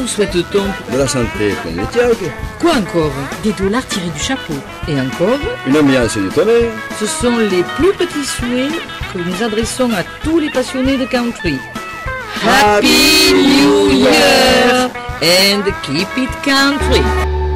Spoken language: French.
souhaite-t-on? De la santé, plein de tiaques. Quoi encore? Des dollars tirés du chapeau. Et encore? Une ambiance et du tonnerre. Ce sont les plus petits souhaits que nous adressons à tous les passionnés de country. Happy New Year and keep it country!